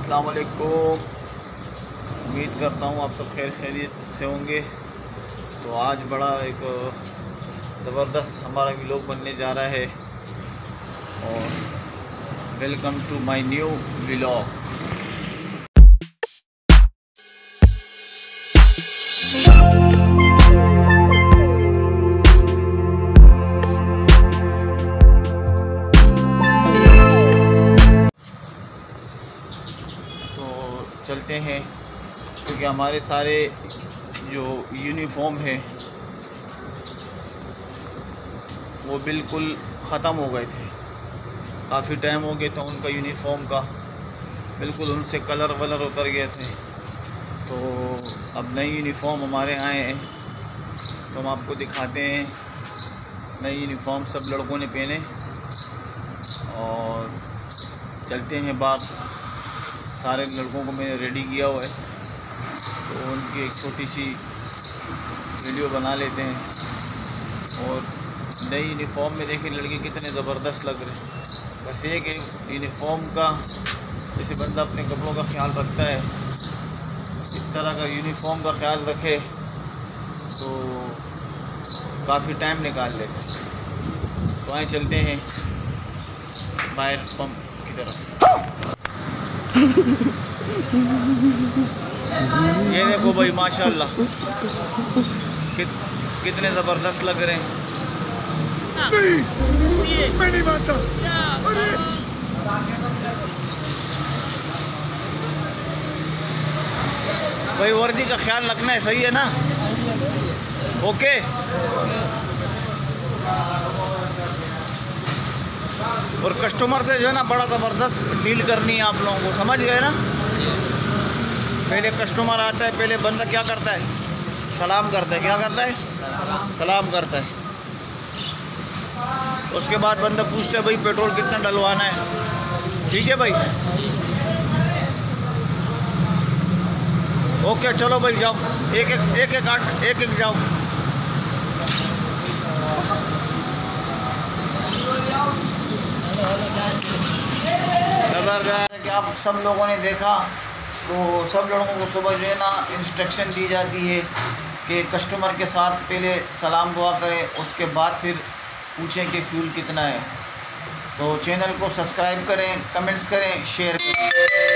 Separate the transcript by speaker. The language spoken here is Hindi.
Speaker 1: अस्सलाम वालेकुम। उम्मीद करता हूँ आप सब खैरियत से होंगे। तो आज बड़ा एक ज़बरदस्त हमारा व्लॉग बनने जा रहा है और welcome to my new vlog. चलते हैं क्योंकि हमारे सारे जो यूनिफॉर्म है वो बिल्कुल ख़त्म हो गए थे। काफ़ी टाइम हो गया था उनका यूनिफॉर्म का, बिल्कुल उनसे कलर वलर उतर गए थे। तो अब नई यूनिफॉर्म हमारे आए हैं तो हम आपको दिखाते हैं। नई यूनिफॉर्म सब लड़कों ने पहने और चलते हैं बाहर। सारे लड़कों को मैंने रेडी किया हुआ है तो उनकी एक छोटी सी वीडियो बना लेते हैं। और नई यूनिफॉर्म में देखिए लड़के कितने ज़बरदस्त लग रहे हैं। बस ये कि यूनिफॉर्म का जैसे बंदा अपने कपड़ों का ख्याल रखता है, इस तरह का यूनिफॉर्म का ख्याल रखे तो काफ़ी टाइम निकाल लेते हैं। तो आए चलते हैं बाहर पंप की तरफ। ये देखो भाई माशाल्लाह कितने ज़बरदस्त लग रहे हैं। मैं नहीं मानता। भाई वर्दी का ख्याल रखना है, सही है ना? ओके। और कस्टमर से जो है ना बड़ा ज़बरदस्त डील करनी है आप लोगों को, समझ गए ना? पहले कस्टमर आता है, पहले बंदा क्या करता है? सलाम करता है। क्या करता है? सलाम करता है। उसके बाद बंदा पूछता है भाई पेट्रोल कितना डलवाना है। ठीक है भाई, ओके चलो भाई जाओ, एक एक जाओ। ज़बरदस्त। आप सब लोगों ने देखा तो सब लोगों को सुबह जो है ना इंस्ट्रक्शन दी जाती है कि कस्टमर के साथ पहले सलाम दुआ करें, उसके बाद फिर पूछें कि फ्यूल कितना है। तो चैनल को सब्सक्राइब करें, कमेंट्स करें, शेयर करें।